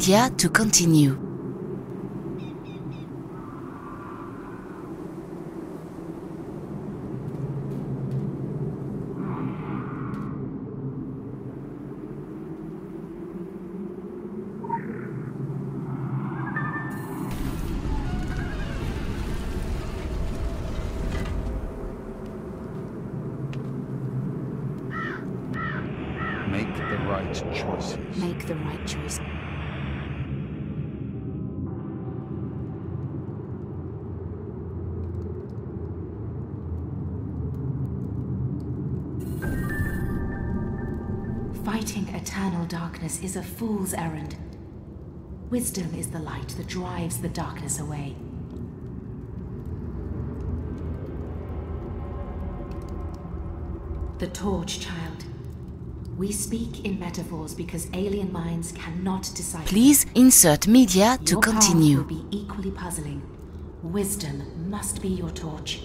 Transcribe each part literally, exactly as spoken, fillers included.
media to continue. Make the right choices. Make the right choice. Fighting eternal darkness is a fool's errand. Wisdom is the light that drives the darkness away. The torch, child. We speak in metaphors because alien minds cannot decipher. Please insert media to Your path continue. will be equally puzzling. Wisdom must be your torch.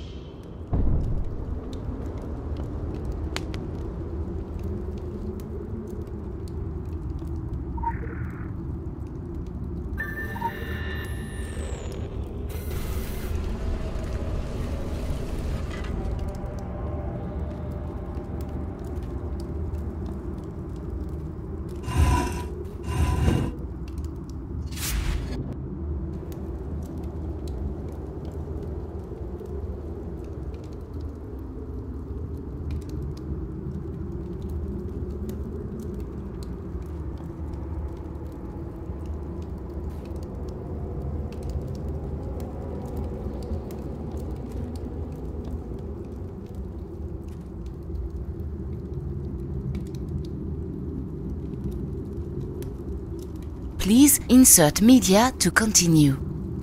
Please insert media to continue.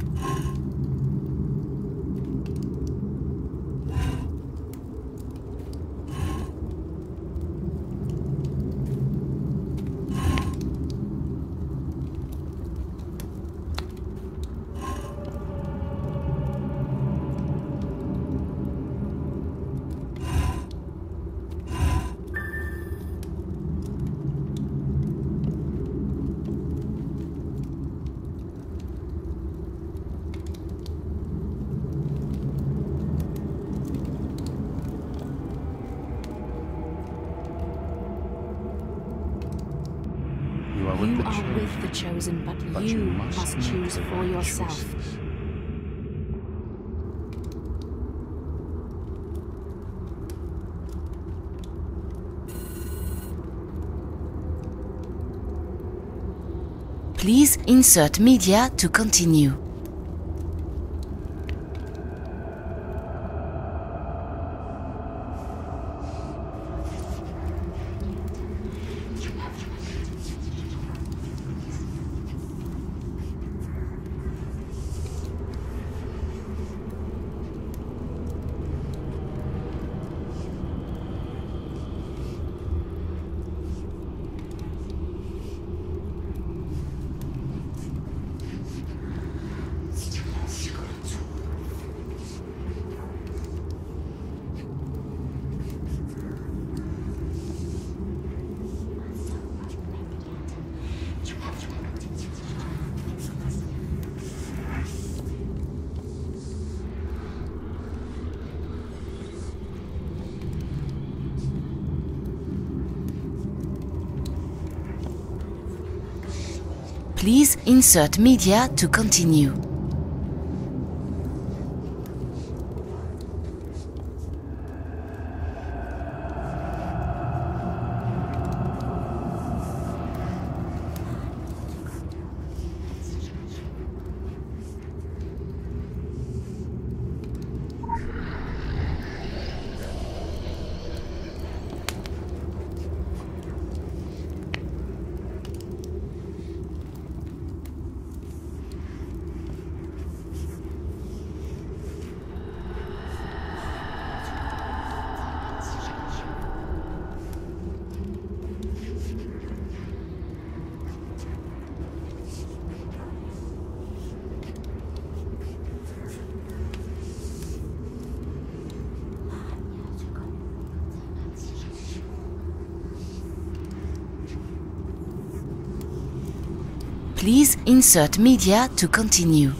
You are with You the are chosen, with the chosen, but, but you you must, must make choose the for right yourself. choices. Please insert media to continue. Please insert media to continue. Please insert media to continue.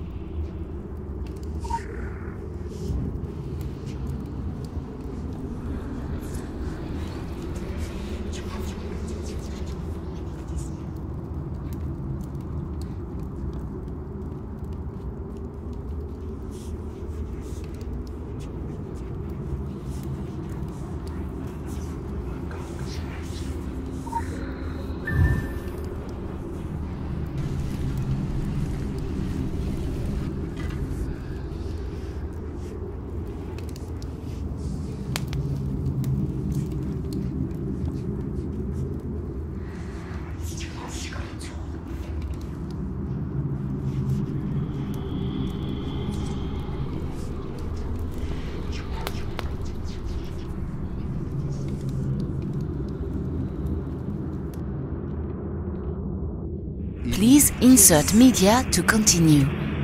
Please insert media to continue.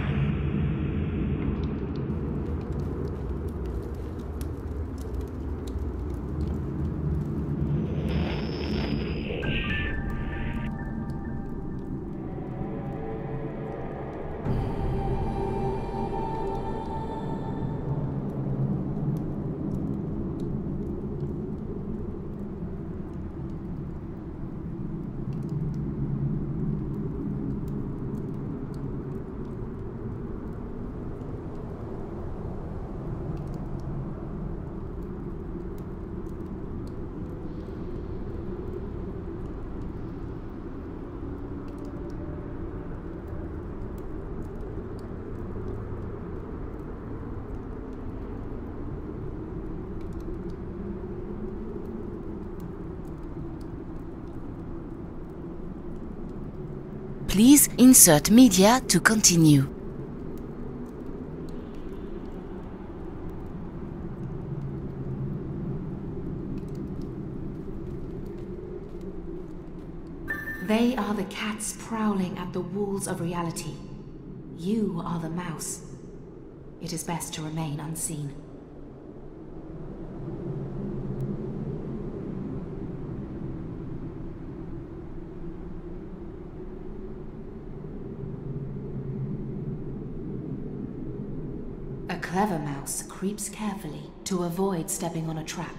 Please insert media to continue. They are the cats prowling at the walls of reality. You are the mouse. It is best to remain unseen. A clever mouse creeps carefully to avoid stepping on a trap.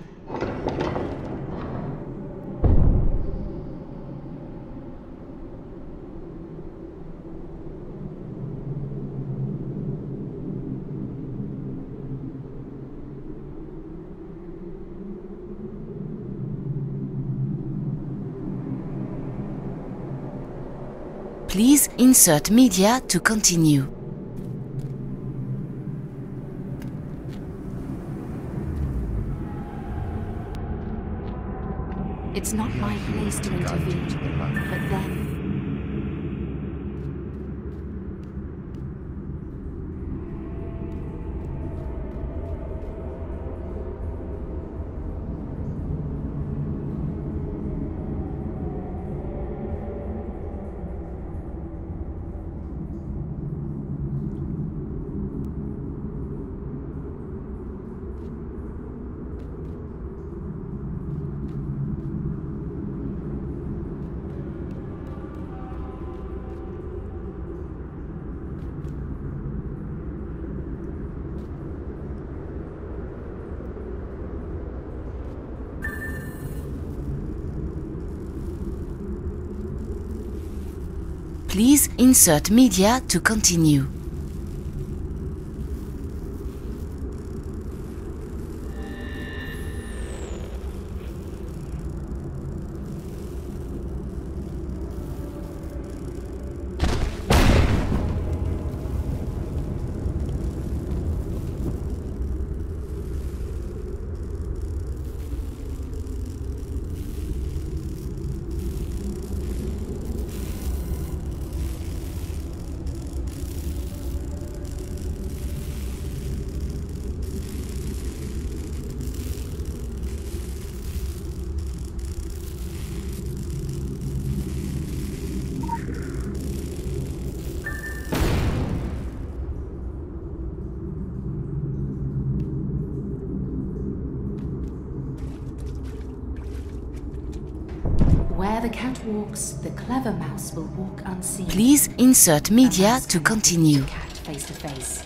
Please insert media to continue. It's not my place to intervene, but then... Please insert media to continue. cat walks, the clever mouse will walk unseen. Please insert A media mouse to cannot continue. meet a cat face to face.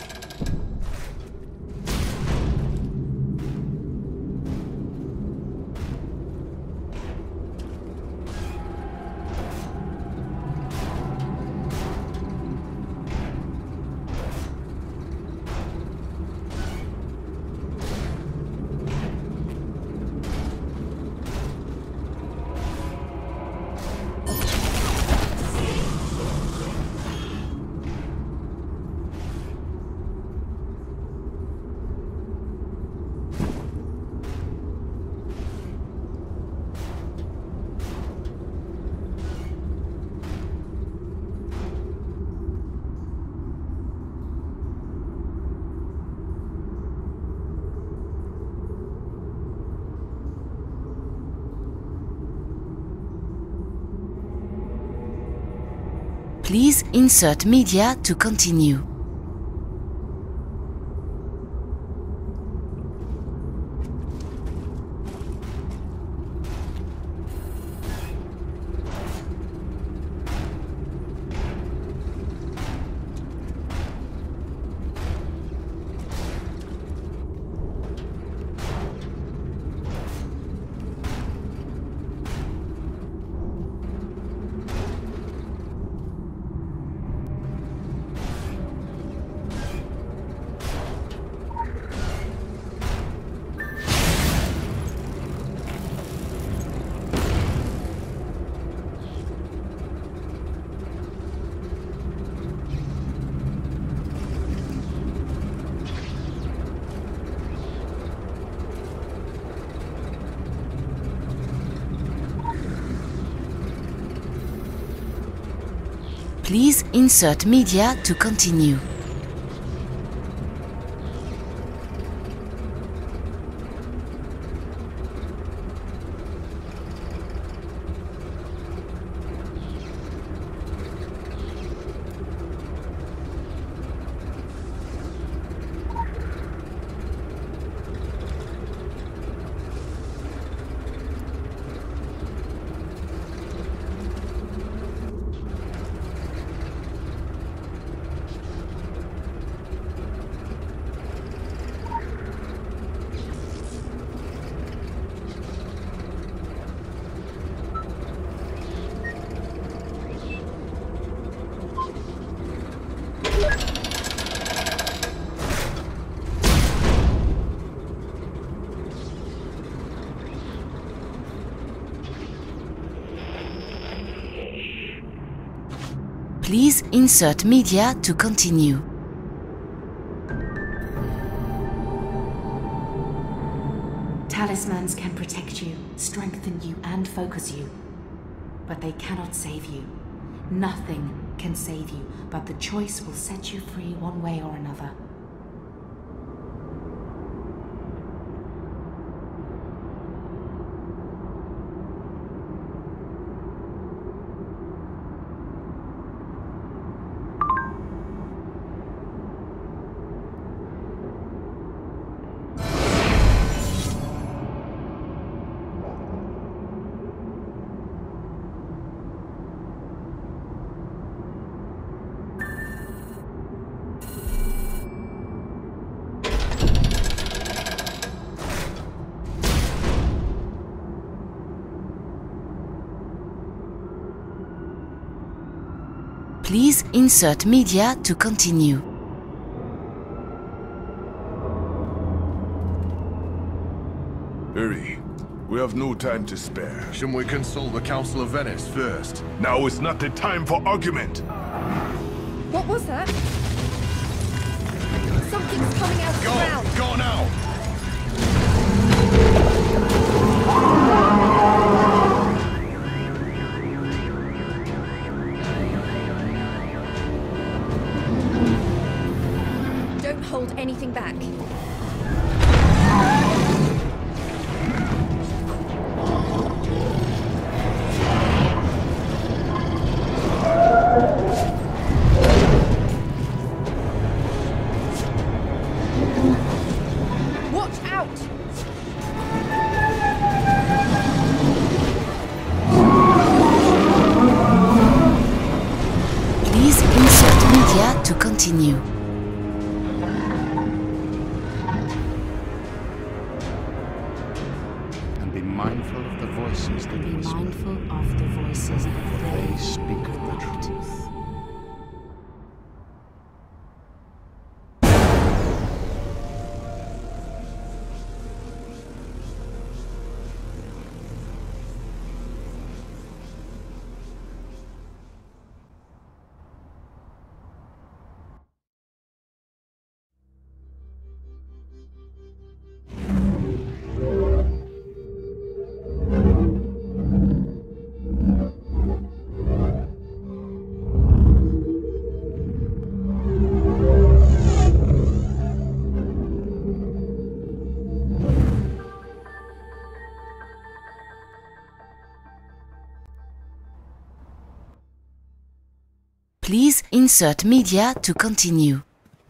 Please insert media to continue. Please insert media to continue. Please insert media to continue. Talismans can protect you, strengthen you, and focus you. But they cannot save you. Nothing can save you, but the choice will set you free one way or another. Please insert media to continue. Hurry. We have no time to spare. Shouldn't we consult the Council of Venice first? Now is not the time for argument. What was that? Something's coming out of the Go! ground. Go now! Don't hold anything back. Watch out! Please insert media to continue. And be mindful of the voices that Be whisper, mindful of the voices that for they they speak the truth. Please insert media to continue.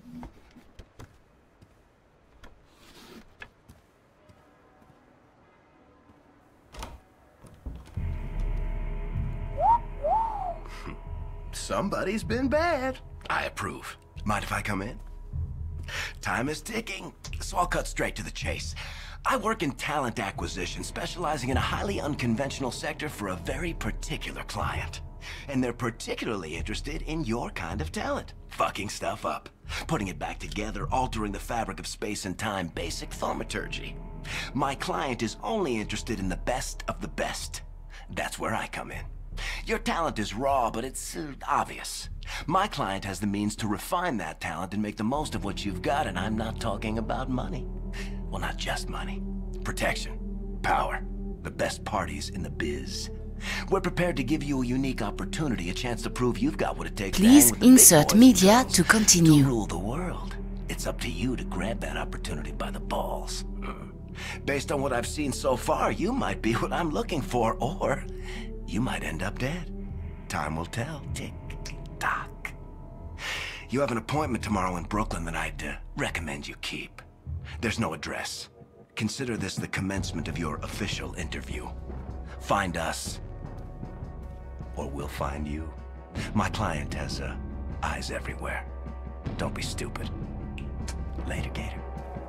Somebody's been bad. I approve. Mind if I come in? Time is ticking, so I'll cut straight to the chase. I work in talent acquisition, specializing in a highly unconventional sector for a very particular client. And they're particularly interested in your kind of talent. Fucking stuff up, putting it back together, altering the fabric of space and time, basic thaumaturgy. My client is only interested in the best of the best. That's where I come in. Your talent is raw, but it's uh, obvious. My client has the means to refine that talent and make the most of what you've got, and I'm not talking about money. Well, not just money. Protection, power, the best parties in the biz. We're prepared to give you a unique opportunity, a chance to prove you've got what it takes Please to hang with the big insert boys and media girls, to continue. to rule the world. It's up to you to grab that opportunity by the balls. Based on what I've seen so far, you might be what I'm looking for, or you might end up dead. Time will tell. Tick tock. You have an appointment tomorrow in Brooklyn that I'd uh, recommend you keep. There's no address. Consider this the commencement of your official interview. Find us, or we'll find you. My client has uh, eyes everywhere. Don't be stupid. Later, Gator.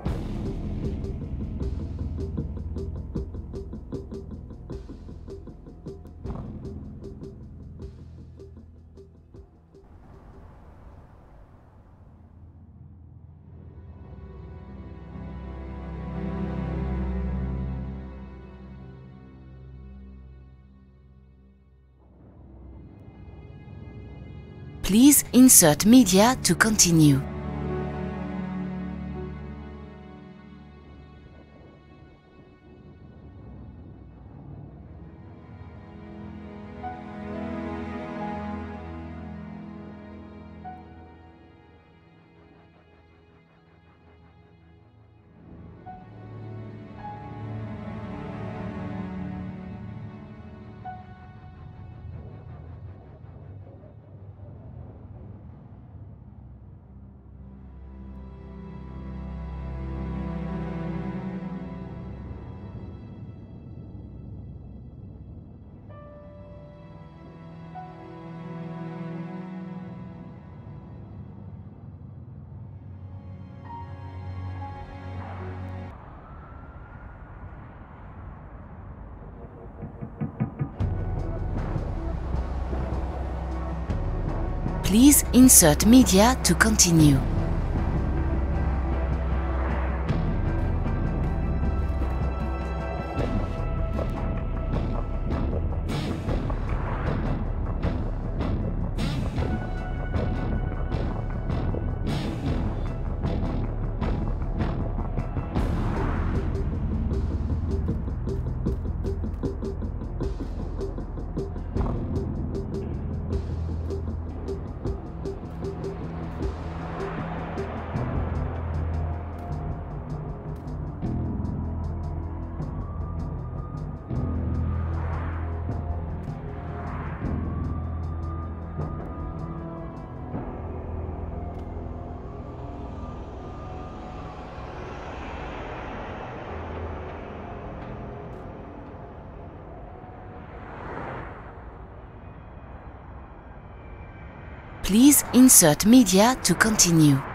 Please insert media to continue. Please insert media to continue. Please insert media to continue.